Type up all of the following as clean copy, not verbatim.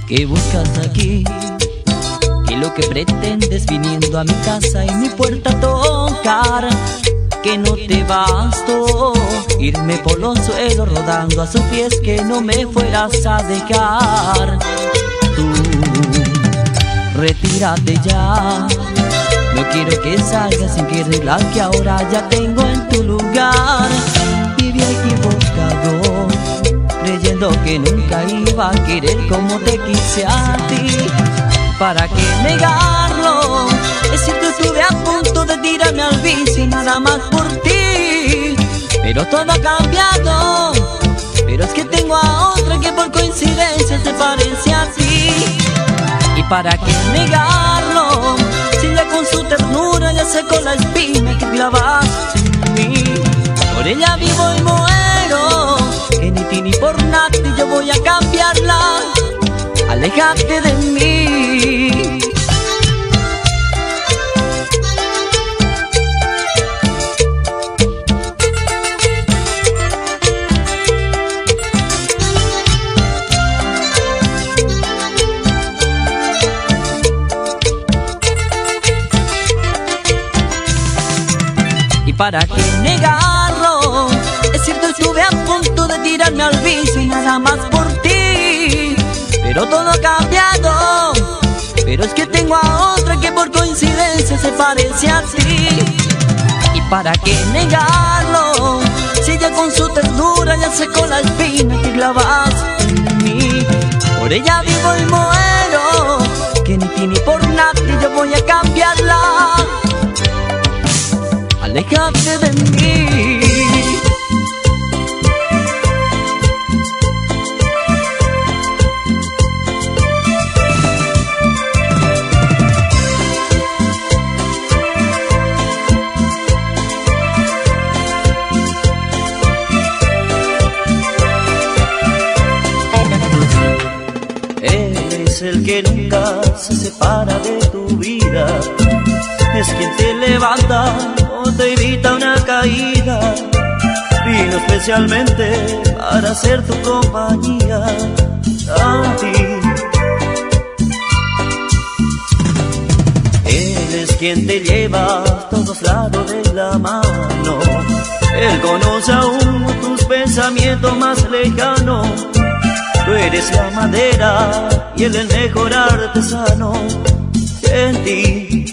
¿Qué buscas aquí? ¿Qué es lo que pretendes viniendo a mi casa y mi puerta a tocar? Que no te bastó irme por los suelos rodando a sus pies, que no me fueras a dejar. Tú, retírate ya, no quiero que salgas sin querer la que ahora ya tengo en tu lugar. Viví equivocado, creyendo que nunca iba a querer como te quise a ti. ¿Para qué negarlo? Es cierto, estuve a punto de tirarme al vicio nada más por ti, pero todo ha cambiado. Pero es que tengo a otra que por coincidencia se parece a ti. ¿Y para qué negarlo? Si ella con su ternura ya secó la espina que clavaste en mí. Por ella vivo y muero, que ni ti ni por nada yo voy a cambiarla. Aléjate de mí. ¿Y para qué negarlo? Es cierto, estuve a punto de tirarme al vicio y nada más por ti, pero todo ha cambiado. Pero es que tengo a otra que por coincidencia se parece a ti. ¿Y para qué negarlo? Si ella con su ternura ya secó la espina que clavaste en mí. Por ella vivo y muero, que ni ti ni por nada yo voy a cambiarla. Aléjate de mí. Es el que nunca se separa de tu vida, es quien te levanta o te evita una caída. Vino especialmente para ser tu compañía a ti. Él es quien te lleva a todos lados de la mano. Él conoce aún tus pensamientos más lejanos. Tú eres la madera y él el mejor artesano en ti.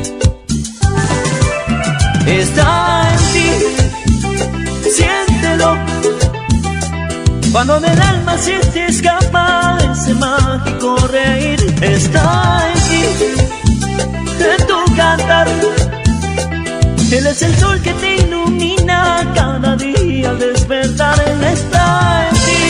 Está en ti, siéntelo. Cuando en el alma se te escapa ese mágico reír. Está en ti, en tu cantar. Él es el sol que te ilumina cada día al despertar. Él está en ti.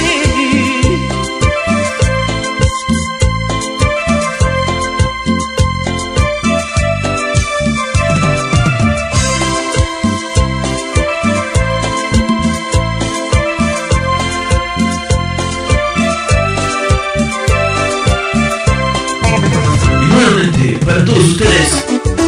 Para todos ustedes,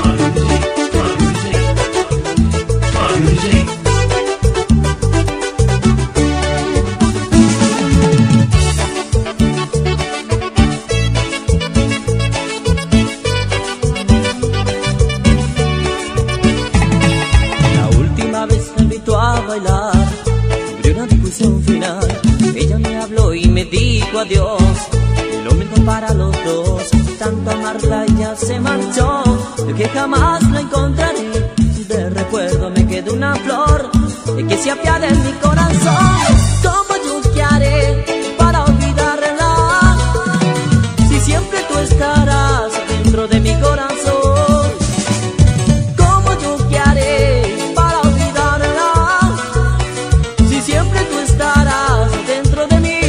La última vez me invitó a bailar sobre una discusión final. Ella me habló y me dijo adiós, lo mejor para los dos. Tanto amarla ella se marchó, yo que jamás la encontraré. De recuerdo me quedó una flor que se apiade en mi corazón. ¿Cómo yo qué haré para olvidarla? Si siempre tú estarás dentro de mi corazón. ¿Cómo yo qué haré para olvidarla? Si siempre tú estarás dentro de mí.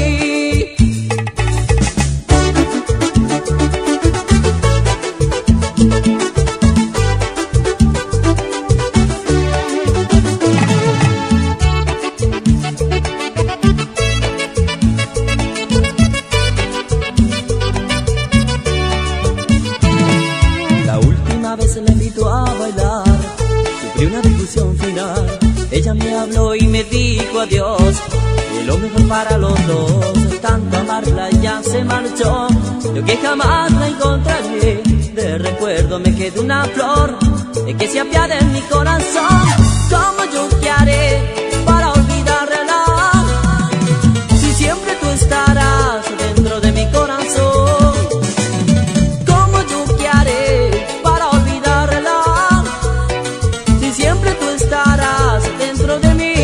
Sufrí una discusión final. Ella me habló y me dijo adiós, y lo mejor para los dos. tanto amarla ya se marchó. Yo que jamás la encontraré, de recuerdo me queda una flor que se apiade en mi corazón. ¿Cómo yo qué haré para olvidarla? Si siempre tú estarás dentro de mi corazón. ¿Cómo yo qué haré para olvidarla? Si siempre tú estarás dentro de mí.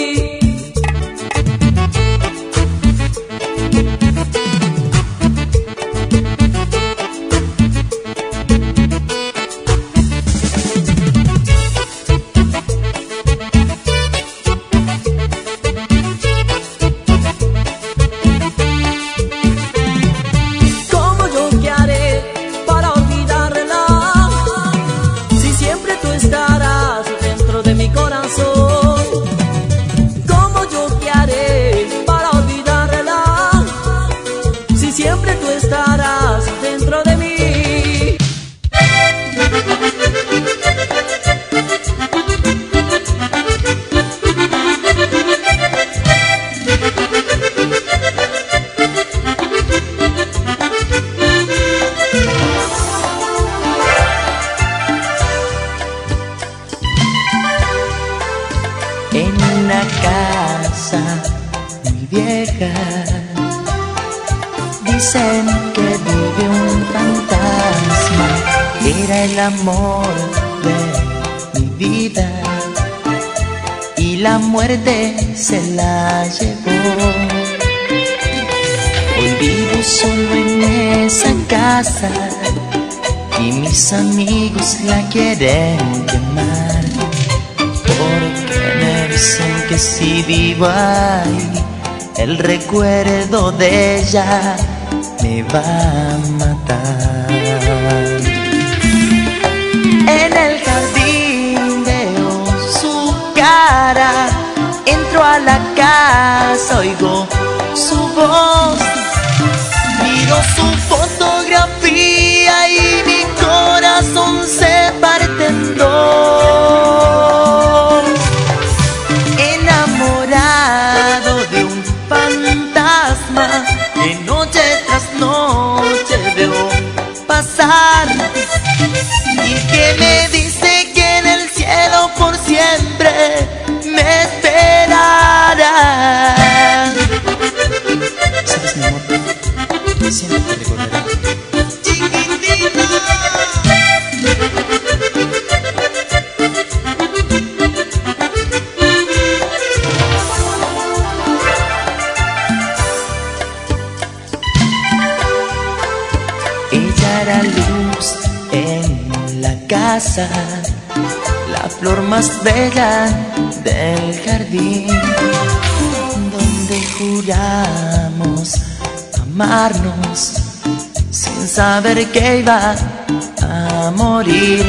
Siempre tú estarás dentro de mí. En una casa muy vieja dicen que vive un fantasma. Era el amor de mi vida y la muerte se la llevó. Hoy vivo solo en esa casa y mis amigos la quieren quemar, porque me dicen que si vivo ahí el recuerdo de ella me va a matar. En el jardín veo su cara, entro a la casa, oigo su voz, miro su fotografía y mi corazón se parte en dos. Enamorado de un fantasma que noche tras noche veo pasar y que me dice que en el cielo por siempre me esperará. ¿Sabes, mi amor? Siempre te recordaré. Chiquitita. Ella era luz en la casa, la flor más bella del jardín, donde juramos amarnos sin saber que iba a morir.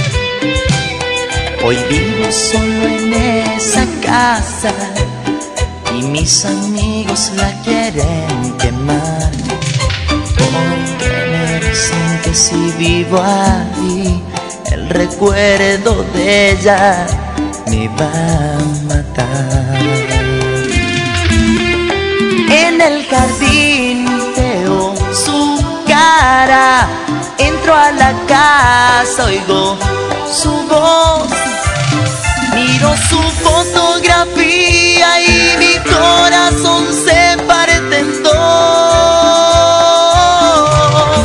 Hoy vivo solo en esa casa y mis amigos la quieren quemar, porque me dicen que si vivo ahí el recuerdo de ella me va a matar. En el jardín veo su cara, entro a la casa, oigo su voz, miro su fotografía y mi corazón se parte en dos.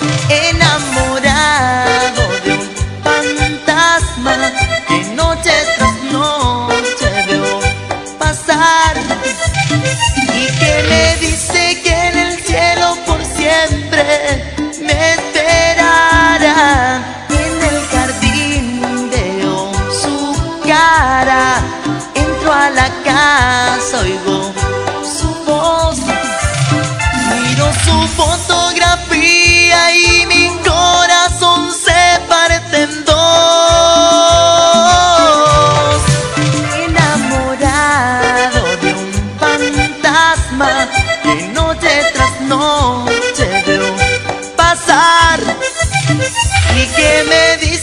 Enamorado de un fantasma que noche tras noche veo pasar y que me dice que en el cielo por siempre me esperará. En el jardín veo su cara, entro a la casa, oigo su voz, miro su fotografía y mi corazón se parte en dos. Enamorado de un fantasma que noche tras noche veo pasar y que me dice